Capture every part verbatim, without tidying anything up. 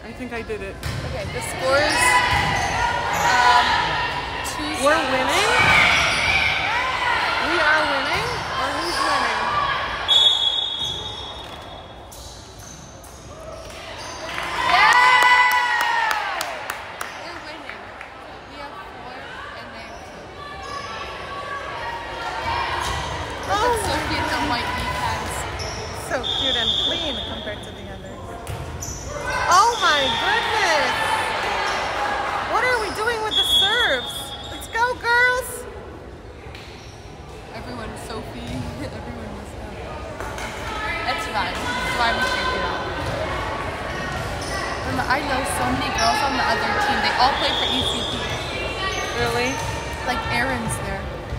I think I did it. Okay, the scores. Um, two. We're winning? We are winning? Or who's winning? We're winning. We have four and they have two. Look Oh at Sophie and her white knee pads. So cute and clean compared to the others. Oh my goodness! What are we doing with the serves? Let's go, girls! Everyone, Sophie, everyone was up. That's fine. That's why we shake it out. Remember, I know so many girls on the other team. They all play for E C P. Really? Like Erin's there.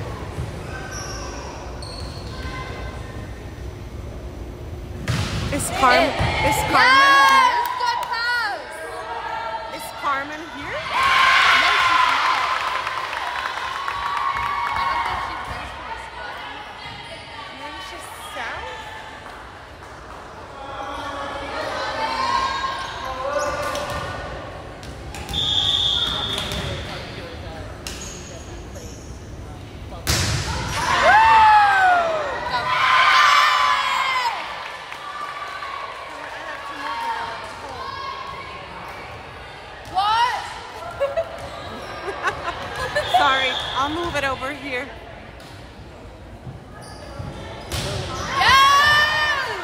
Is Carmen? Is Carmen Yes! Good pass! here? Is Carmen here? No, she's not. I don't think she plays for the squad. Maybe she's south? What? Sorry, I'll move it over here. Yes!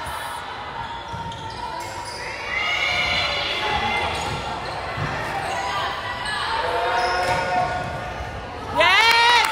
Yes!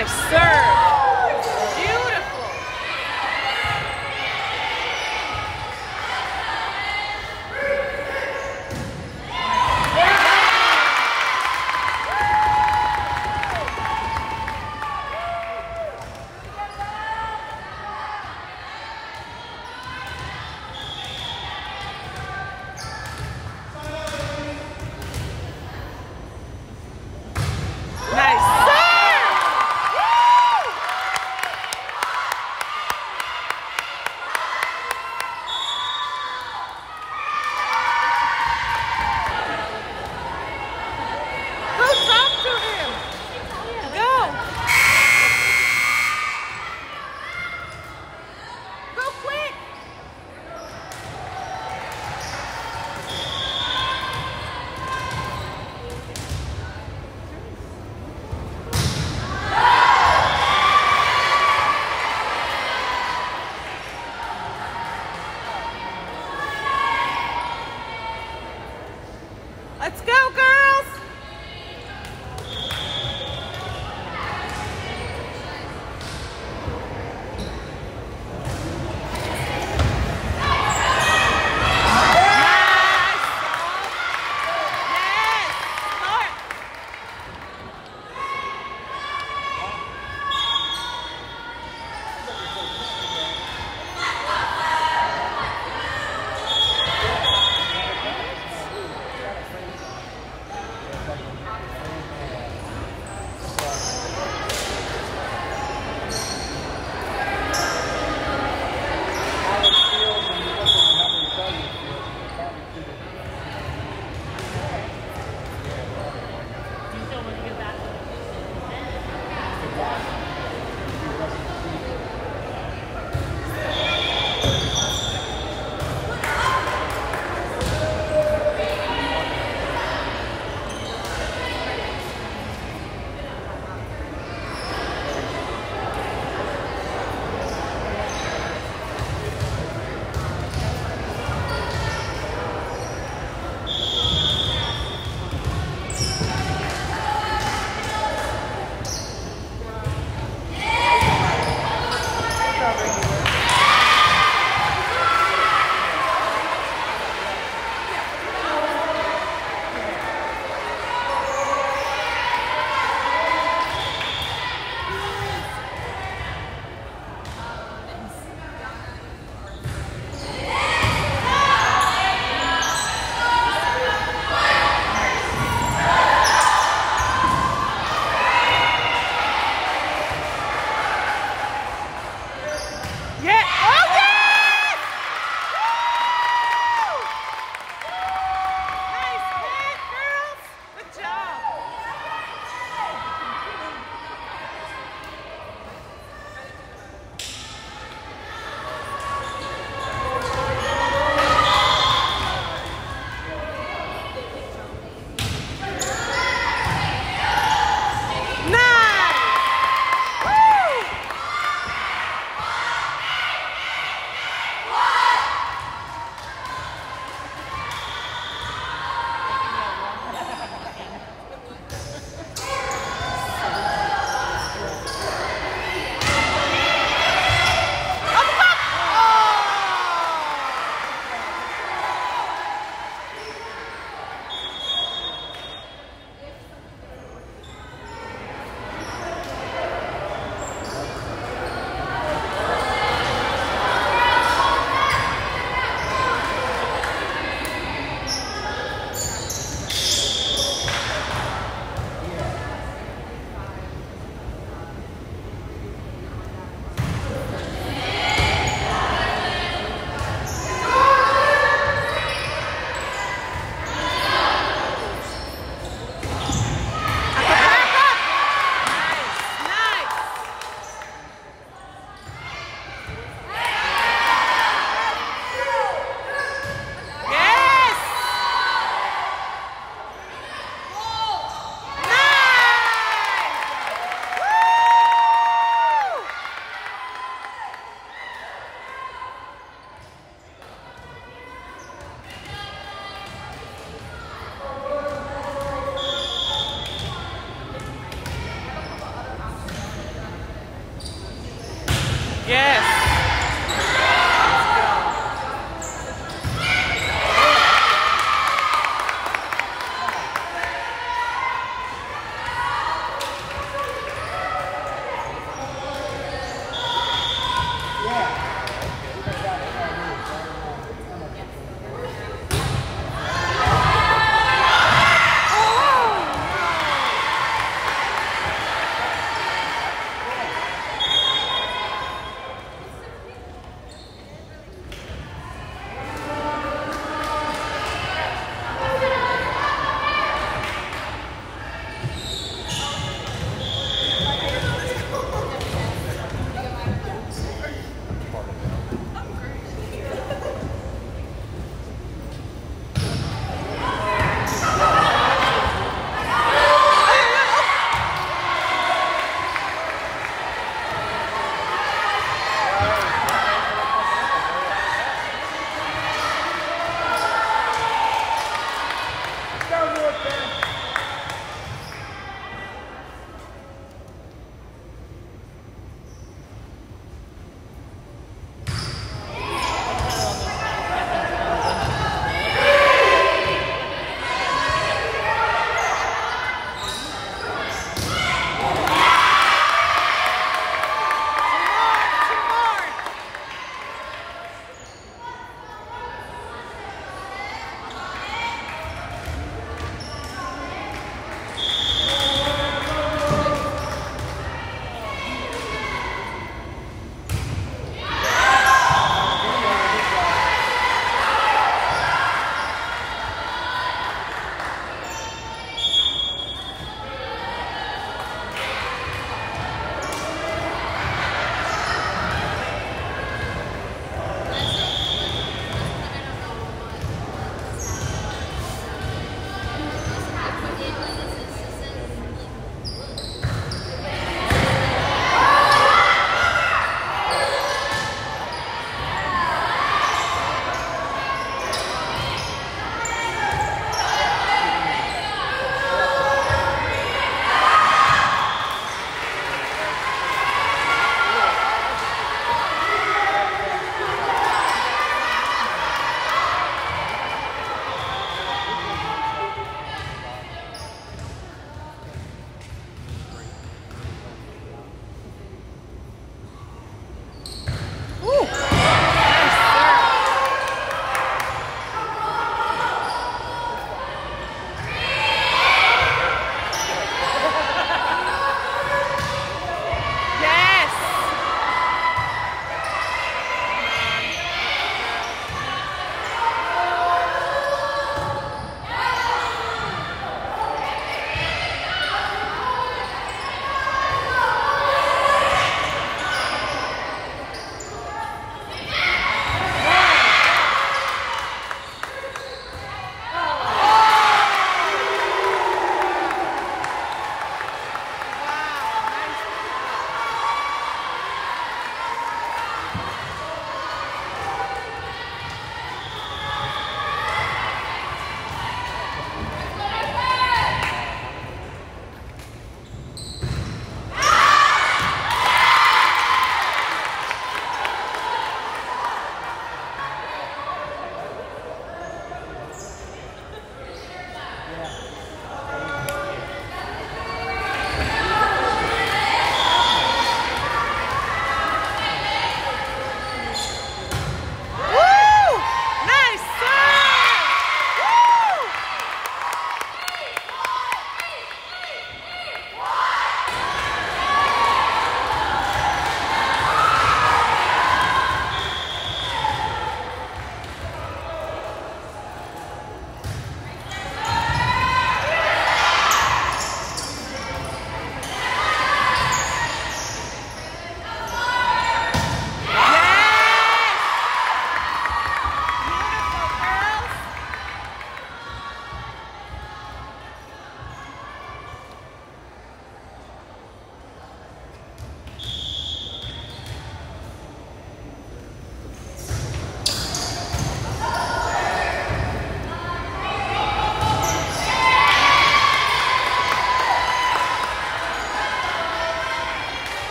Nice serve. Beautiful. Nice serve.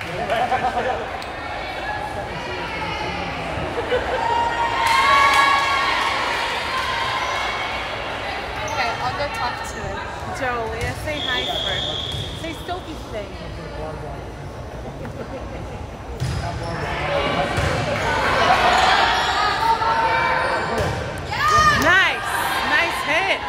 Okay, I'll go talk to her. Jolia, say hi first. Say Sophie's name. Nice, nice hit.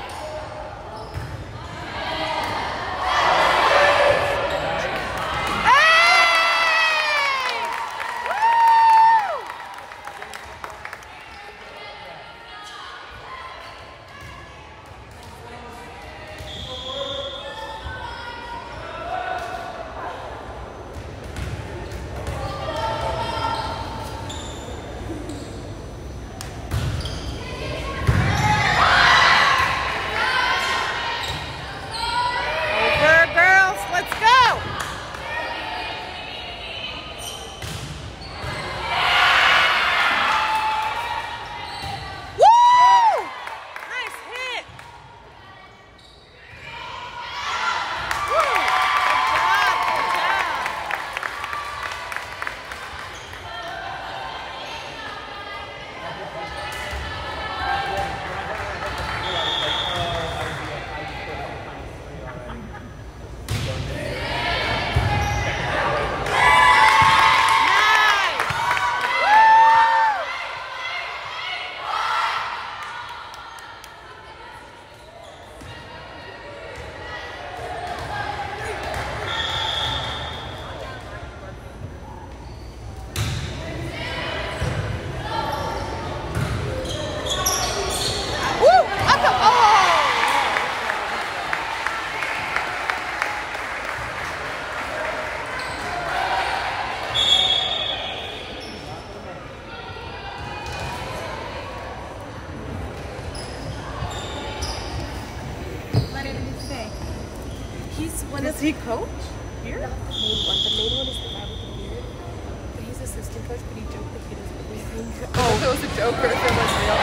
Does he coach here? The main one. The main one is the guy with the beard. But he's assistant coach, but he joked that he doesn't really think. Oh, if it was a joke or if it was real.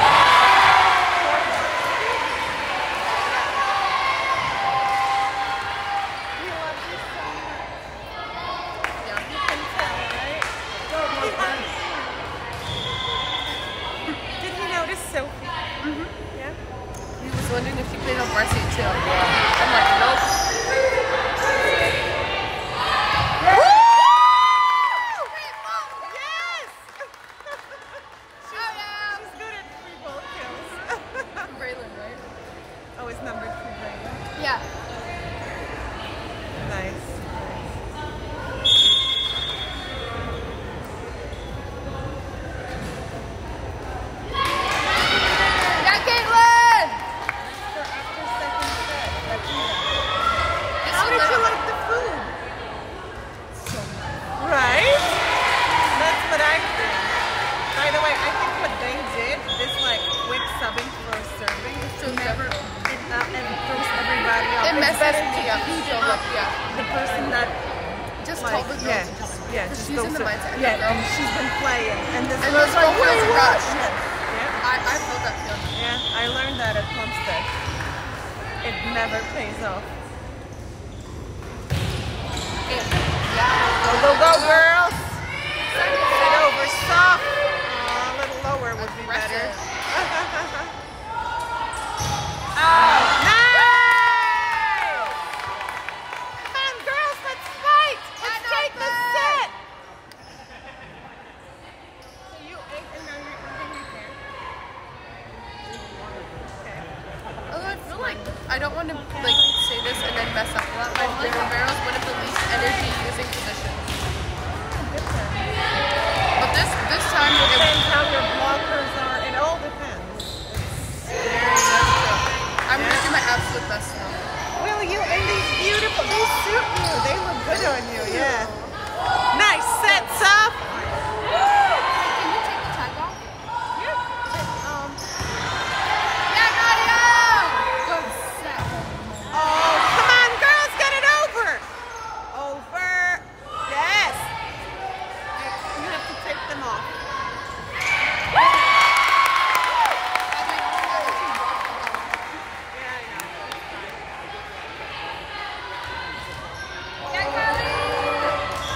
He loves you so much. Yeah. You can tell, right? Did he notice Sophie? Mm-hmm. Yeah. He was wondering if she played on varsity too. I'm like, nope. Yes! She's good at free ball kills. Braylon, right? Oh, it's number two, right? Yeah. Nice. Yeah, Caitlin! So after second set, that's it. This How one did you little- like the food? Right? That's what I think. By the way, I think what they did, this like quick subbing for serving, So never different. it, uh, and throws everybody off. It It's messes better me to up keep so up much, yeah. the person that Just like, told the girl yeah, to just yeah, because just she's in goes the to- mindset. Yeah, girl. and she's been playing, and this And girl's this like, girl feels "Wait, what?" rushed. Yeah, I, I feel that feeling. yeah, I learned that at Plumstead. It never pays off. Yeah. Go, go, go, girls! Sit over soft. Uh, a little lower would be better. Aggressive. Oh, nice! Come on, girls, let's fight! Let's take the set! So you ate and now you're eating your hair? Okay. Although I feel like I don't want to like say this and then mess up a lot, but I feel like Romero's one of the least energy using positions. Different. But this this time It it, depends how your blockers are. It all depends. It's very I'm gonna do my absolute best now. Will you? And these beautiful, they suit you. They look good on you, yeah. Nice sets up. Can you take the tag off? Yeah. Um, Yeah, Nadia! Good set. oh, come on, girls, get it over. Over. Yes. You have to take them off. Yeah, I know. Yeah, Carly!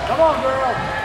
Come on, girl.